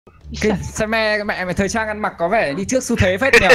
Cái xe mẹ mẹ thời trang ăn mặc có vẻ đi trước xu thế phết nhỉ.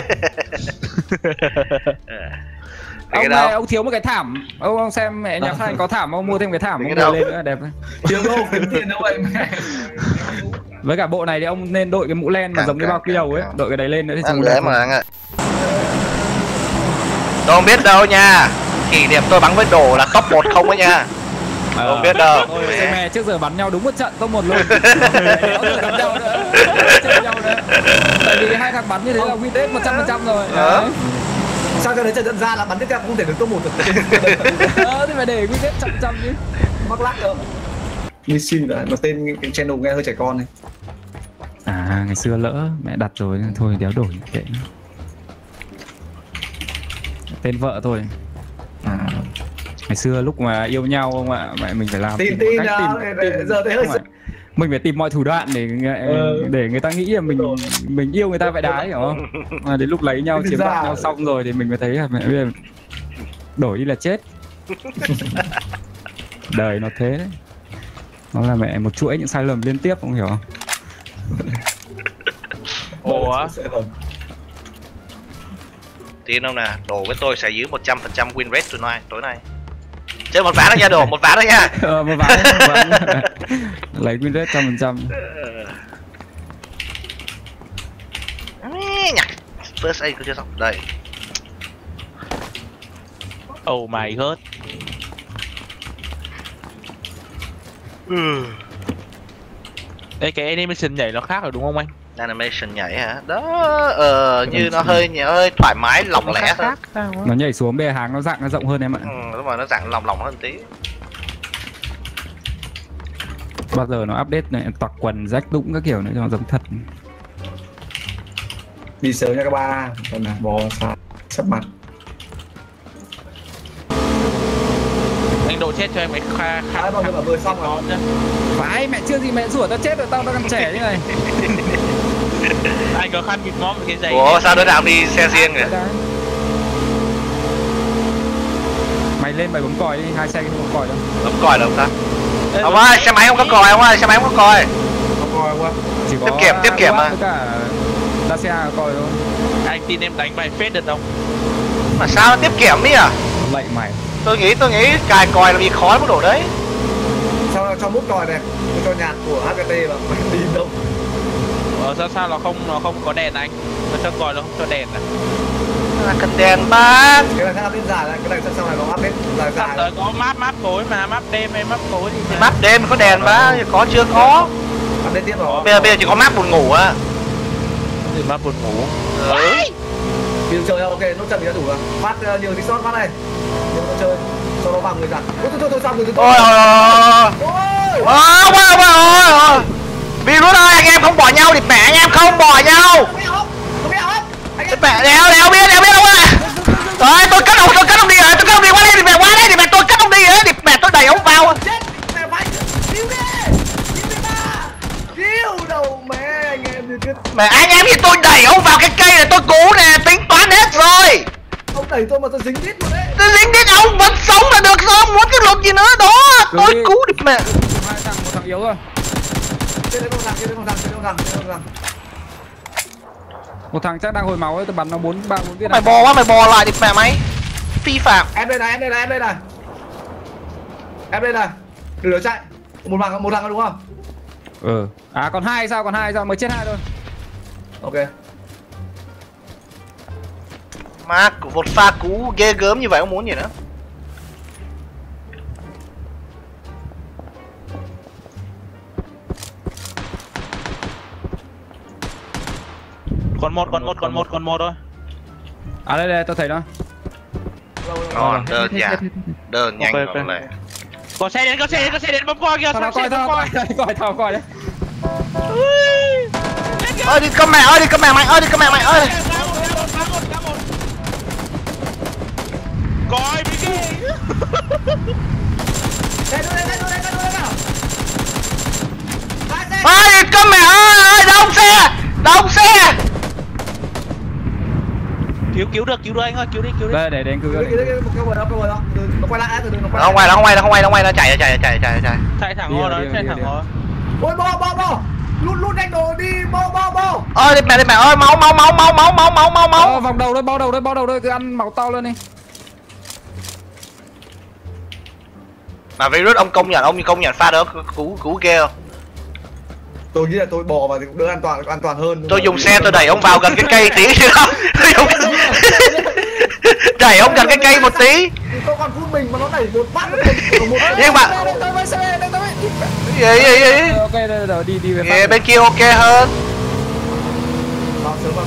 Ông thiếu một cái thảm. Ông xem mẹ nhà Phan có thảm, ông mua thêm cái thảm ông đội lên nữa đẹp. Thiếu đâu kiếm tiền đâu vậy mẹ. Với cả bộ này thì ông nên đội cái mũ len mà giống cái bao quy đầu ấy, đội cái đấy lên nữa thì trông đẹp mà anh ạ. Tôi không biết đâu nha. Kỷ niệm tôi bắn với đồ là top 1 không ấy nha. Không biết đâu. Xe mẹ trước giờ bắn nhau đúng một trận top 1 luôn. Bắn nhau nữa. Tại vì hai thằng bắn như thế là win rate 100% rồi. Sao cho đấy trận dẫn ra là bắn tiếp theo không thể được top 1 được. Thì phải để win rate 100% chứ. Mắc lắc nữa. Missing là nó tên cái channel nghe hơi trẻ con này. À ngày xưa lỡ mẹ đặt rồi thôi đéo đổi kệ. Tên vợ thôi. Ngày xưa lúc mà yêu nhau ông ạ, mình phải làm tin giờ thấy hơi mình phải tìm mọi thủ đoạn để người ta nghĩ là mình yêu người ta vậy đái hiểu không? Mà đến lúc lấy nhau chiếm đoạt nhau xong rồi thì mình mới thấy là mẹ bây giờ đổi đi là chết. Đời nó thế đấy. Nó là mẹ một chuỗi những sai lầm liên tiếp không hiểu không? Ủa? Tin không nè, đồ với tôi sẽ giữ 100% win rate tối nay. Chơi một ván đó nha đồ, một ván đó nha. Một ván. Lấy win rate 100%. Nhặt. First aid chưa xong. Đây. Oh my god. Đây cái animation nhảy nó khác rồi đúng không anh? Animation nhảy hả? Đó, như nó hơi thoải mái lỏng lẻ thôi. Nó nhảy xuống bề hàng nó dạng nó rộng hơn em ạ. Đúng rồi, nó dạng lỏng hơn tí. Bao giờ nó update này toạc quần rách đũng các kiểu nữa cho nó giống thật. Đi sớm nha các ba, còn là bò sắp mặt. Anh độ chết cho em cái khá bao giờ mà vừa xong rồi. Phải mẹ chưa gì mẹ rủa tao chết rồi, tao còn trẻ như này. Anh có khăn bịt móm cái giày. Ủa sao đứa nào đi xe riêng vậy? Mày lên mày bấm còi đi, hai xe không có còi đâu. Bấm còi đâu ta? Ông ơi, xe máy không có còi ông ơi, xe máy không có còi. Không còi quá. Chỉ có tiếp kiểm mà. Tất cả Dacia có còi thôi. Anh tin em đánh bài phết được không? Mà sao nó tiếp kiểm đi à? Lạy mày. Tôi nghĩ cài còi là bị khó mức độ đấy. Sao cho mút còi này, cho nhạc của HKT mà mày tin đâu? Sao nó không có đèn anh? Nó cho còi nó không cho đèn à? Là cần đèn ba. Cái này nó update dài này, cái này sau này nó update dài. Tới có map tối mà, map đêm hay map tối thì map đêm có đèn ba, có chưa có. Update tiếp rồi. Bây giờ chỉ có map buồn ngủ á. Gì map buồn ngủ? Bây giờ chơi ok, nốt trận thì đã đủ rồi. Phát nhiều tí shot phát này. Nhiều nó chơi cho nó bằng người cả. Thôi xong rồi. Ôi. Virus ơi, anh em không bỏ nhau thì mẹ anh em không bỏ nhau. Mẹ đéo biết đâu ạ. Rồi tôi cắt ông đi rồi, qua đây thì mẹ tôi cắt ông đi rồi, thì mẹ tôi đẩy ông vào. Mẹ anh em thì tôi đẩy ông vào cái cây này tôi cứu nè, tính toán hết rồi. Ông đẩy tôi mà tôi dính đít rồi đấy. Tôi dính đít ông vẫn sống là được rồi, ông muốn cái luật gì nữa đó. Tôi cứu được mẹ. Một thằng yếu rồi. Trên đấy một thằng. Một thằng chắc đang hồi máu ấy, tôi bắn nó 4 viên. Mày bò quá, mày bò lại đi mẹ mày. Phi phạm. Em đây này. Đừng lỡ chạy. Một thằng đúng không? À còn hai sao mới chết 2 thôi. Ok. Mà một pha cú ghê gớm như vậy ông muốn gì nữa? Còn một thôi. À đây tôi thấy nó. Ngon, đơn nhanh rồi này. Có xe đến bấm coi kìa. Tao coi đấy. Đi cầm mẹ mày ơi. Coi mấy cái. Đây Ơi cầm mẹ ơi, đông xe. Cứu được anh ơi, cứu đi. Đây để anh cứu. Nó quay lại từ từ nó quay. Nó chạy. Chạy thẳng ho. Ôi bò. lút nhanh đồ đi, bo. Ơi đi mẹ ơi, máu. Vòng đầu đây, bao đầu đây, cứ ăn máu to lên đi. Mà virus ông công nhận pha đó cú ghê không? Tôi nghĩ là tôi bò vào thì cũng đỡ an toàn hơn. Tôi dùng xe tôi đẩy ông vào gần cái cây tí chứ không? Đẩy ông gần cái cây một tí. Tôi còn phút mình mà nó đẩy một phát. Nhưng mà gì? Ok đây đi về phát. Bên kia ok hơn. Vào sớm.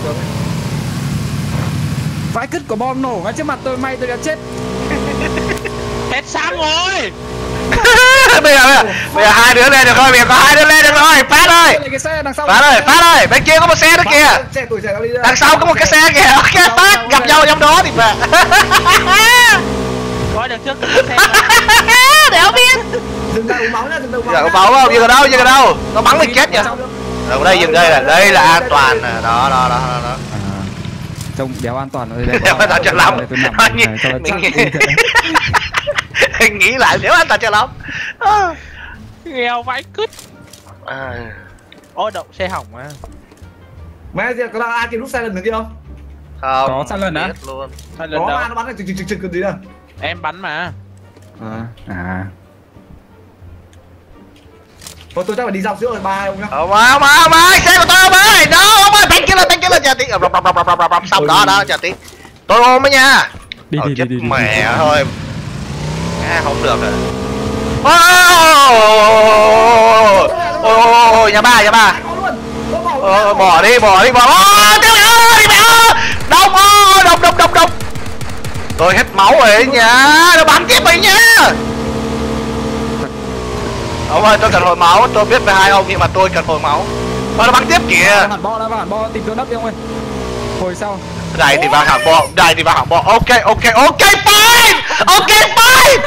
Vãi cứt của bom nổ ngay trước mặt tôi, may tôi đã chết. Hết sáng rồi. bây giờ hai đứa lên được rồi, bây giờ có hai đứa lên được rồi, Phát ơi. Phát ơi, bên kia có một xe nữa kìa. Đằng sau có một cái xe kìa. Ok, Phát gặp nhau trong đó thì mà. Coi đằng trước có xe. Đéo biết. Dừng lại uống máu nha, dừng Giờ có máu không? Dừng ở đâu? Nó bắn mình chết vậy. Ở đây dừng đây là an toàn nè. Đó. Trông đéo an toàn rồi. Đéo an toàn cho lắm. Mình nghĩ lại đéo an toàn cho lắm. Nghèo vãi cứt. Ôi động xe hỏng mà. Mẹ gì có ai kịp lúc sai lần nữa kia không? Không. Có sai lần á? Luôn. Sai lần có đâu? nó bắn này trực cái gì đâu. Em bắn mà. Thôi tôi chắc phải đi dọc giữa rồi, ba ông nhá. Ông ơi, xe của tôi ông ơi. Đó, ông ơi, bánh kia lên chờ tí. Xong đó, chờ tí. Tôi ôm ấy nha. Đi. Mẹ thôi. Không được rồi. Ôi, nhà ba. Bỏ đi. Tiêu ơi, mẹ ơi. Đông. Tôi hết máu rồi nha. Nó bắn tiếp mình nha. Ông ơi, tôi cần hồi máu, tôi biết về hai ông nhưng mà tôi cần hồi máu. Nó bắn tiếp kìa. Hẳn bo tìm chỗ nấp đi ông ơi. Hồi sau. Đây thì vào hạng bo. Ok, fine.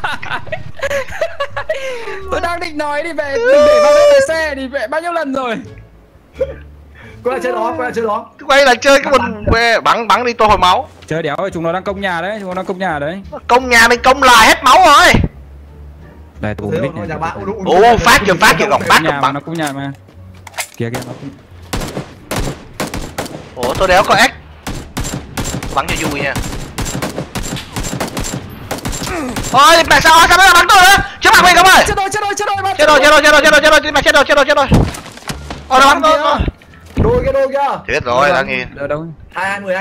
Tôi đang định nói đi mẹ, đừng để vào cái xe đi mẹ, bao nhiêu lần rồi. Quay lại chơi đó. Quay lại chơi cái quần về bắn đi tôi hồi máu. Chơi đéo ơi, chúng nó đang công nhà đấy, Công nhà mình công lại hết máu rồi. Đây tôi biết này. Phát kìa gọng phát nhà bắn. nó cũng nhà mà. Kìa nó cũng. Ủa tôi đéo có ếch. Bắn cho vui nha. Ôi mẹ sao nó bắn tôi nữa? Trước mặt mình không ơi. Chết rồi. Chết rồi. Ôi nó bắn tôi. Đôi kia. Chết rồi, đang nhìn. Đâu? 20.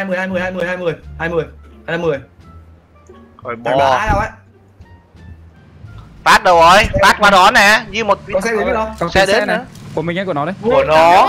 Rồi bò. Phát đâu rồi? Phát qua đó nè, như một có xe đến nữa không? Còn xe đến nữa. Của mình hay của nó đấy? Của nó.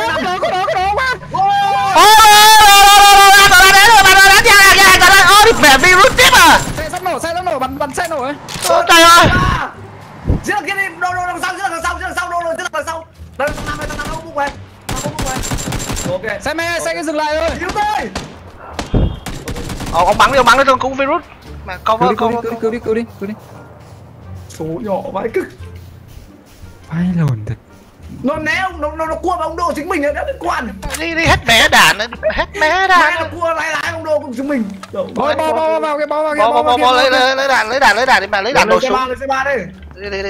Ôi mẹ virus tiếp à? Xe sắp nổ, bắn xe nổ ấy. Ôi trời ơi. Giết kia đi, đâu đằng sau. Đây nó bung về. Ok. Xe cái dừng lại ơi. Cứu tôi. Ông bắn đi tôi cũng virus. Mà cứu đi. Số nhỏ vãi cực. Phải lồn thật. Nó né ông, nó cua vào ông Đô chính mình đấy, đéo liên quan. Đi hết mé đạn. Mẹ nó cua lái ông Đô cùng chúng mình. Bo vào cái bo lấy đạn đi mà lấy đạn đồ xuống. Lấy xe ba đi. Đi.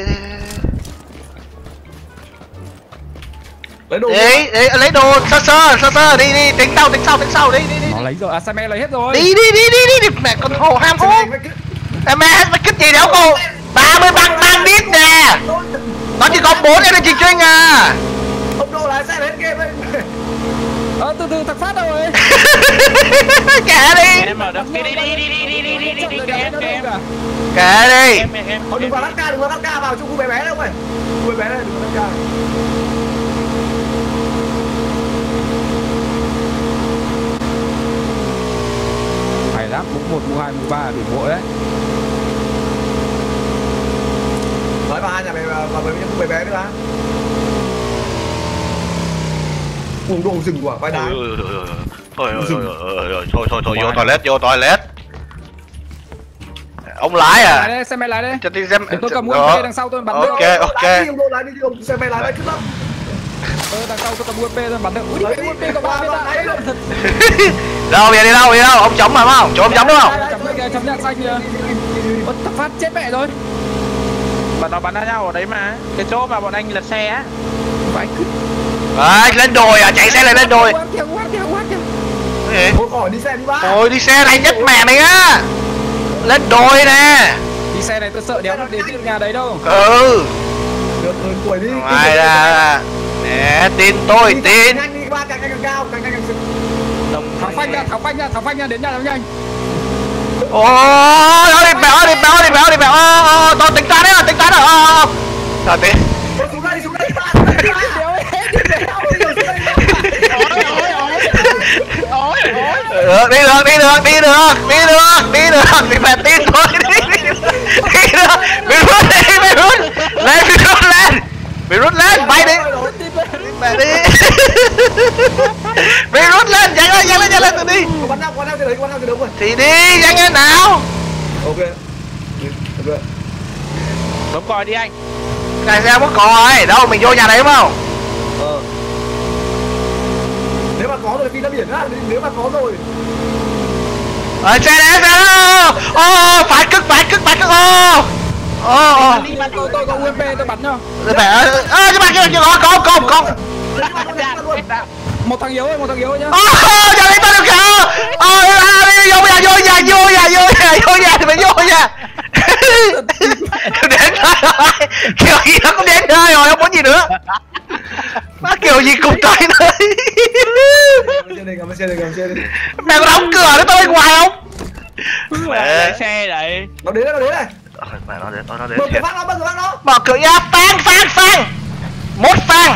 Lấy đồ. Lấy đồ sơ đi tính sau đi. Nó lấy rồi, xe mẹ lấy hết rồi. Đi mẹ con hồ ham hố. Em mẹ mày kích gì đâu cô. 30 băng đít nè. Nó chỉ có 4 energy drink à. Ông Đô lái xe lên game ấy. Từ thằng Phát đâu rồi. Kệ đi. Em ở đâu? Đi. Kệ đi. Em. Đừng vào lát ca vào chung khu bé đâu mày. Khu bé này đừng vào lát ca. Phải lắm, mũ 1, mũ 2, mũ 3 đủ bộ đấy. Nói vào hai nhà mày vào với những khu bé nữa đã. Đồ rừng quả vai đá. Thôi vô toilet. Ông lái à? Xe mày lái đây. Cho đi xem. Để tôi cầm UMP đằng sau tôi bắn được. Ok. Lái đi ông xe mày lái đấy cứ lắm. Đằng sau tôi cầm UMP tôi bắn được. Ui UMP có 3 viên đạn đấy. Đâu đi đâu? Ông chống mà không? Chỗ ông chống đúng không? Chấm nhạc xanh kìa. Thằng Phát chết mẹ rồi. Bọn nó bắn ra nhau ở đấy mà. Cái chỗ mà bọn anh lật xe á. Vãi cứt. Lên đồi à, chạy xe lại lên đồi. Thôi khỏi đi xe đi ba. Ôi đi xe này nhất mẹ mày á. Lên đồi nè. Đi xe này tôi sợ đéo nó đến được nhà đấy đâu. Ừ. Được rồi, tuổi đi. Ngoài ra nè, tin tôi, tin. Nhanh đi ba, càng cao, càng Tháo phanh nha, đến nhà nó nhanh. Ôi, đi bèo. Tôi tính toán đấy, Rồi tí. Xuống đây. Đi được, thì phải tin thôi, đi được. Bị rút lên, bay đi. Mẹ đi. Bị rút lên, nhanh lên tự đi. Bắn nào từ đấy rồi. Thì đi, nhanh lên nào. Ok. Bấm còi đi anh. Này xe có còi, đâu mình vô nhà đấy đúng không? Nếu mà có rồi thì ra biển á, nếu mà có rồi. Xe đó. Phải cức. Tôi có UMP tôi bắn nhau. Nhưng mà kia có. Một thằng yếu nhá. Giờ lấy tôi được kìa. Vô nhà thì phải vô nha. Đến rồi. Kiểu gì nó cũng đến nơi rồi, không muốn gì nữa. Má kiểu gì cũng tới nơi. Cầm xe đi. Mẹ có đóng cửa để tôi bên ngoài không? Mẹ xe đấy. Nó đến đây. Mẹ nó đến Mở thiệt. cửa phát nó. Mở cửa ra, phang. Một phang.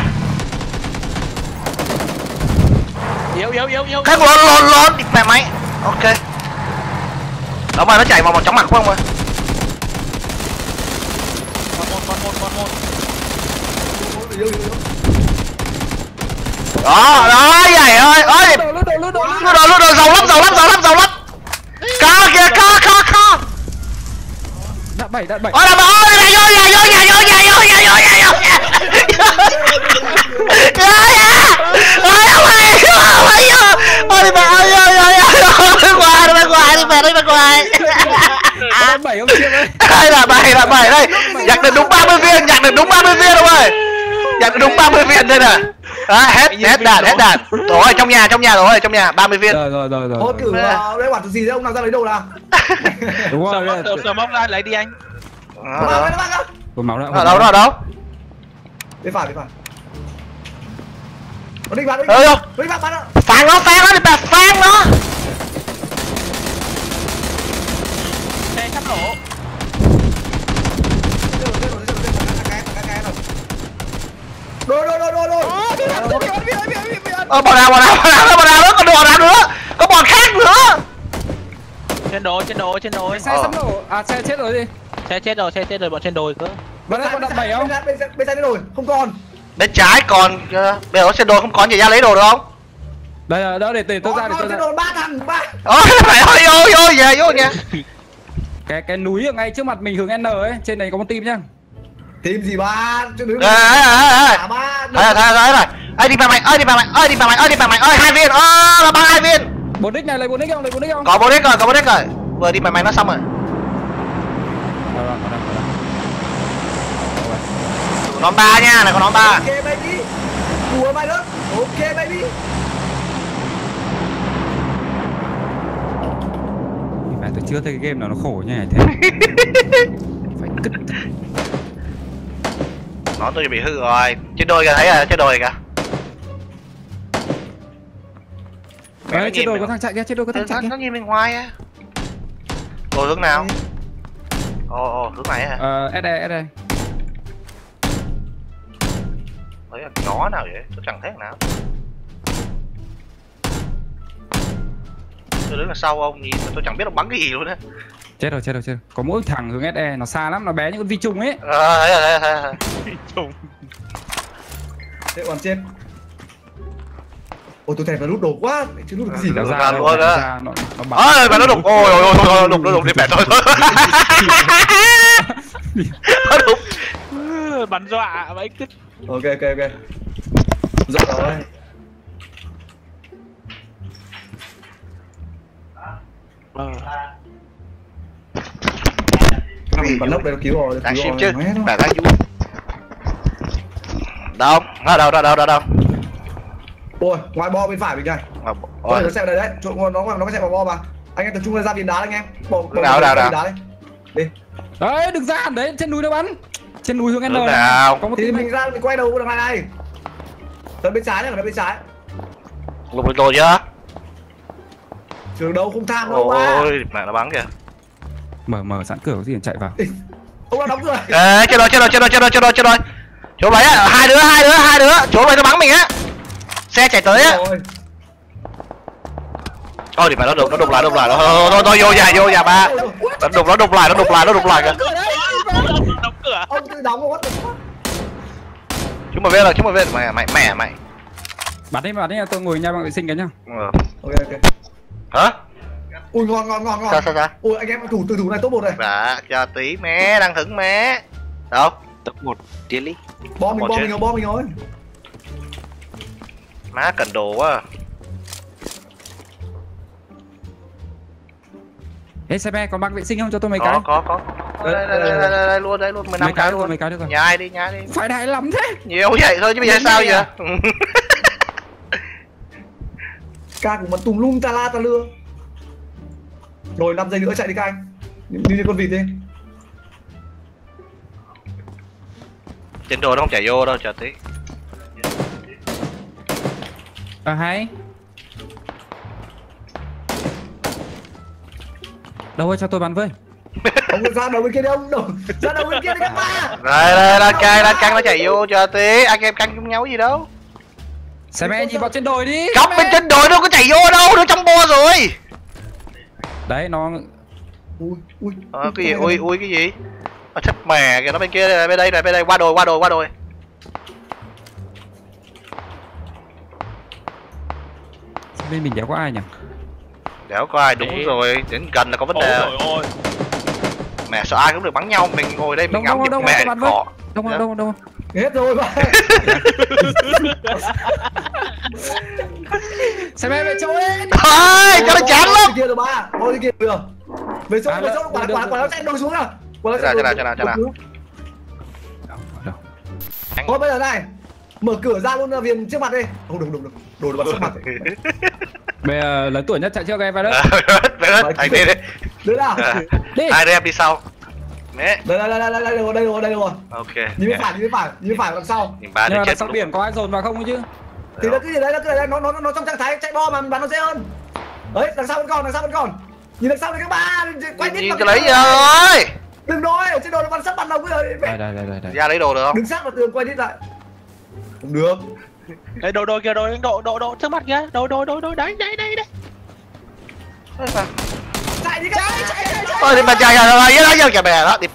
Yếu. Cái lộn mẹ máy. Ok. Đó mà nó chạy vào một chóng mặt không ơi. Còn một. Đó vậy ơi. Lút đồ giàu lắm. Có kìa, có. Đạn bảy. Ôi vô bên ngoài. Đạn bảy ông kia ơi. Đây là bảy đây. Nhặt được đúng 30 viên đâu ơi. Nhặt được đúng 30 viên đây nè. Hết đạn. Rồi trong nhà 30 viên. Rồi. Thôi cử đây quản gì đấy, ông nào ra lấy đồ nào. Đúng rồi. Sờ móc ra lấy đi anh. Có máu đã. Ở đâu? Bên phải. Nó đi bắn. Phang nó đi bà, phang nó. Xe sắp nổ. Đồ. Bọn nào nữa, còn đồ nào nữa, có bọn khác nữa. Trên đồi. Xe sắp nổ. À xe chết rồi gì? Xe chết rồi, bọn trên đồi cơ. Bạn ơi, có đạn bảy không? Bên trái rồi, không còn. Bên trái còn, bây giờ trên đồ không có gì ra lấy đồ được không? Đây đỡ để tôi ra. Trên đồ 3 thằng. Mày ơi, vô nha. Cái núi ở ngay trước mặt mình hướng N ấy, trên này có một team nhá. Team gì ba? Đấy. Ơi đi bà mày, ơi 2 viên, là 2 viên. 4x này, lấy 4x không? Có 4x rồi. Vừa đi mày nó xong rồi. Nó 3 nha, này có nó 3. Ok baby. Đùa mày đó. Ok baby. Mẹ tôi chưa thấy cái game nào nó khổ như này thế. Phải cứt. Nó tôi bị hư rồi. Trên đồi kìa, thấy à, trên đồi kìa. Trên đồi có thằng chạy kia, Nó nhìn bên ngoài á. Đồi hướng nào? Hướng này hả? SE. Thấy là chó nào vậy? Tôi chẳng thấy thằng nào. Tôi đứng ở sau ông nhìn tôi chẳng biết ông bắn cái gì luôn á. Chết rồi. Có mỗi thằng hướng SE, nó xa lắm, nó bé như con vi trùng ấy. Thấy rồi. Trùng. Thế còn chết. Ôi tôi thèm nó lút đồ quá, chứ lút được cái gì Nó đâu. ra luôn á. Nó bắn. Mà nó đục. Ôi, đục đi mẹ thôi. Nó đục. Bắn dọa vậy cứt. Ok. Rõ rồi. Bắn lốc đây nó cứu rồi. Đang stream chứ, đã vui. Đâu? Đâu. Ôi, ngoài bo bên phải mình này. Ôi, nó chạy vào đây đấy, chỗ nó chạy vào bo mà. Anh em tập trung ra viên đá anh em. Bỏ nào đá đi. Đi. Đấy, đừng ra đấy, trên núi nó bắn. Trên núi hướng N này. Có một thì mình ra mình quay đầu đằng này. Tới bên trái này, ở bên trái. lục được rồi chưa? Trường đâu không tham đâu mà. Ôi, mẹ nó bắn kìa. Mở sẵn cửa có gì chạy vào. Ông đã đóng cửa. Ê, chết rồi. Chỗ lấy á, hai đứa. Chỗ lấy nó bắn mình á. Xe chạy tới á. Ôi, thì mẹ nó đục lại. Thôi vô nhà ba. Nó đục lại kìa. Đóng cửa. Ông tự đóng rồi. Chúng mày biết rồi, mày. Bắn đi, tôi ngồi nhà bạn vệ sinh cái nhá. Ok. Hả? Ui ngon. Sao? Ui anh em thủ này top 1 này. Dạ, cho tí mé, đang hứng mé. Đâu? Top 1 tiến lý. Bo mình rồi. Má cần đồ quá. Ê xe còn băng vệ sinh không cho tôi mấy cái? Có. Đây luôn, 15 cái luôn. Mấy cái được rồi. Nhai đi. Phải đại lắm thế. Nhiều vậy thôi chứ bây giờ sao vậy? Ca của mình tùm lum ta la ta lưa. Rồi 5 giây nữa chạy đi các anh. Như con vịt đi. Trên đồ nó không chảy vô đâu, chờ tí. Hay. Đâu ơi cho tôi bắn với. Ông ra đầu bên kia đi ông. Ra đầu bên kia đi các ba. Đây, lan can nó chạy vô, chờ tí. Anh em canh chung nhau gì đâu. Xe mẹ nhìn vào trên đồi đi. Cóc bên trên đồi đâu có chạy vô đâu, nó trong bo rồi. Đấy nó. Ui. Cái gì? Ui cái gì? Nó chết mè kìa, nó bên kia, bên đây, qua đồi. Bên mình đéo có ai nhỉ? Đéo có ai, đúng rồi, đến gần là có vấn đề. Ôi. Mẹ sợ ai cũng được bắn nhau, mình ngồi đây mình ngắm giật mẹ cỏ. Đâu. Hết rồi mà. Xe mẹ về chỗ ấy. Thôi, cho nó chán lắm. Kia rồi ba. Thôi kia được. Về chỗ quả nó chạy đâu xuống à? Cho nào. Thôi bây giờ này. Mở cửa ra luôn viên trước mặt đi. Không được. Đồ nó bắn trước mặt. Bây giờ lớn tuổi nhất chạy trước em vào đó. Thành đi. Đưa nào. Đi. Hai đứa em đi sau. Mẹ. Đây rồi. Ok. Nhìn bên phải đằng sau. Nhìn ba đứa Nhưng mà chết sau biển có ai dồn vào không chứ? Thì nó cứ gì đấy, nó trong trạng thái chạy bo mà mình bắn nó dễ hơn. Đấy, đằng sau vẫn còn. Nhìn đằng sau này các bạn, quay nhìn cho lấy rồi. Đừng nói, ở trên đồ nó bắn sắp bắn đâu cứ rồi. Đây. Ra lấy đồ được không? Đứng sát vào tường quay đít lại. Không được. Đây đồ kìa, đồ trước mặt kìa. Đồ đấy. Chạy đi chạy. Ôi thì mà chạy rồi kìa bè đó, đi.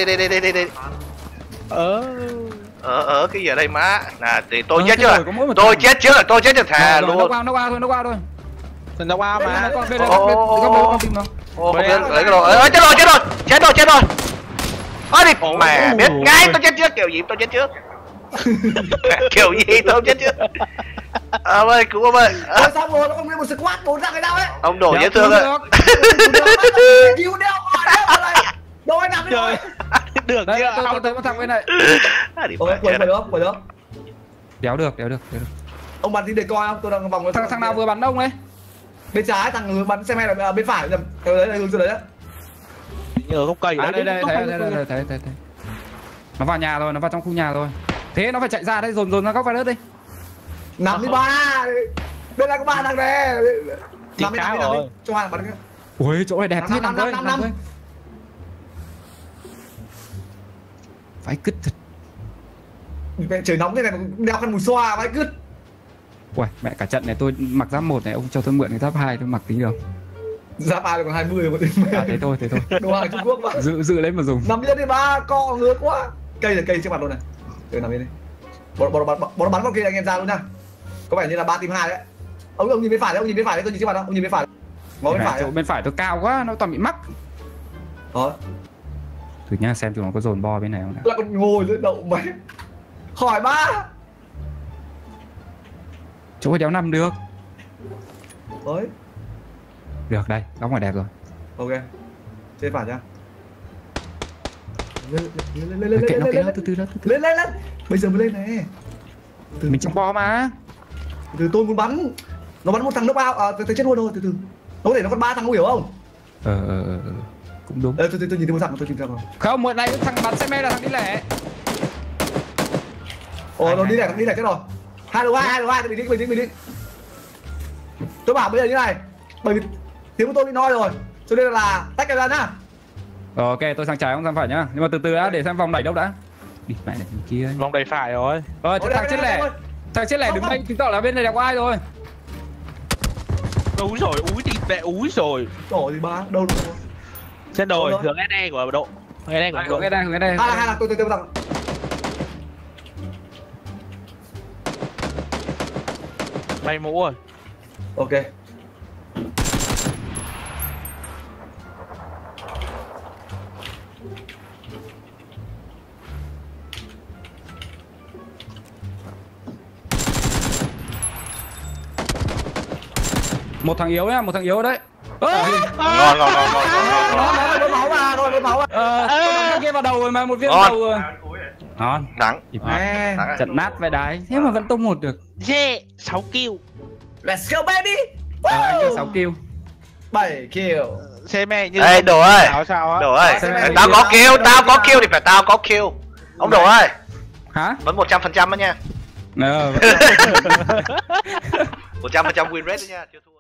Cái gì ở đây má? Nè thì tôi chết chưa? Tôi chết chưa thà luôn. Nó qua thôi. Nó qua mà. Con bên đây con tìm nó. Ô, không biết lấy cái đồ. Chết rồi. Ôi đi mẹ biết ngay tôi chết trước, kiểu gì tôi chết trước. Kiểu gì tôi chết trước. Ông ơi, cứu ông ơi. Xong rồi, nó không biết một squad 4 ra cái đâu ấy. Ông đổ dễ thương ạ. Cứu đeo rồi. Đồ anh nằm đi rồi. Được chưa? Tôi có thằng bên này. Quay được. Đéo được. Ông bắn đi để coi không? Tôi đang vòng Thằng nào vừa bắn ông ấy? bên trái, thằng hướng bắn xe máy là bên phải, nhầm. Đấy hướng dưới đấy. Nhờ gốc cây đấy. Thấy. Nó vào nhà rồi, nó vào trong khu nhà rồi. Thế nó phải chạy ra đấy, dồn ra góc vai đất đi. 53. Bên này có 3 thằng này. 55 đi. Cho hai bắn cái. Ui, chỗ này đẹp thế nằm ơi. Phải cứt thật. Mẹ trời nóng thế này đeo khăn mùi xoa vãi cứt. Uầy, mẹ cả trận này tôi mặc giáp 1 này, ông cho tôi mượn cái giáp 2 tôi mặc tí được. Giáp 2 còn 20 rồi. Thế thôi. Đồ hàng Trung Quốc mà. Giữ lấy mà dùng. Nằm yên đi ba, co ngứa quá. Cây là cây trước mặt luôn này. Rồi nằm yên đi. Bọn bắn con kia anh em ra luôn nha. Có vẻ như là 3 team 2 đấy. Ông nhìn bên phải đấy, tôi nhìn trước mặt không? Ông nhìn bên phải. Ngó bên phải. Chỗ bên phải tôi cao quá, nó toàn bị mắc. Đó. Thử nha xem tụi nó có dồn bo bên này không nào. Lại còn ngồi lên đậu mày. Hỏi ba. Chỗ ấy đéo nằm được. Đấy. Được đây, góc ngoài đẹp rồi. Ok. Trên phải nhá. Lên. Từ từ. Lên. Bây giờ mới lên này. Mình trong bo mà. Từ tôi muốn bắn. Nó bắn một thằng knock out, tôi chết luôn rồi, từ. Nó có thể nó còn 3 thằng, không hiểu không? Cũng đúng. Tôi nhìn thấy một thằng, tôi nhìn thấy một thằng. Không, một này thằng bắn xe me là thằng đi lẻ. Ồ, nó đi lẻ chết rồi. 2 tôi bình tĩnh. Tôi bảo bây giờ như này, bởi vì tiếng của tôi bị nói rồi, cho nên là tách ra nhá. Ok, tôi sang trái, không sang phải nhá. Nhưng mà từ từ đã, để xem vòng đẩy đâu đã. Đi mẹ này thằng kia. Vòng đầy phải rồi. Thằng chết lẻ đứng đây chứng tỏ là bên này là có ai rồi. Úi rồi, úi đi mẹ, úi rồi. Tổ gì ba, đâu rồi? Trên đồi, hướng SE của độ. SE của độ. Hướng đây. Hay là tôi thằng. Bay mũ rồi. Ok. Một thằng yếu nhá, một thằng yếu đấy. Ngon. Nó máu mà, nó máu à. Cái kia vào đầu rồi mà, một viên vào đầu rồi. Ngon. Đắng. Chật nát vai đái, thế mà vẫn tung một được. Yeah, 6 kill. Let's go baby. Anh được 6 kill. 7 kill. Xe mẹ như Ê Đồ ơi. Sao á? Đồ ơi. Tao có kill thì phải tao có kill. Ông Đồ ơi. Hả? Vẫn 100% đó nha. 100% win rate đó nha, chưa thua.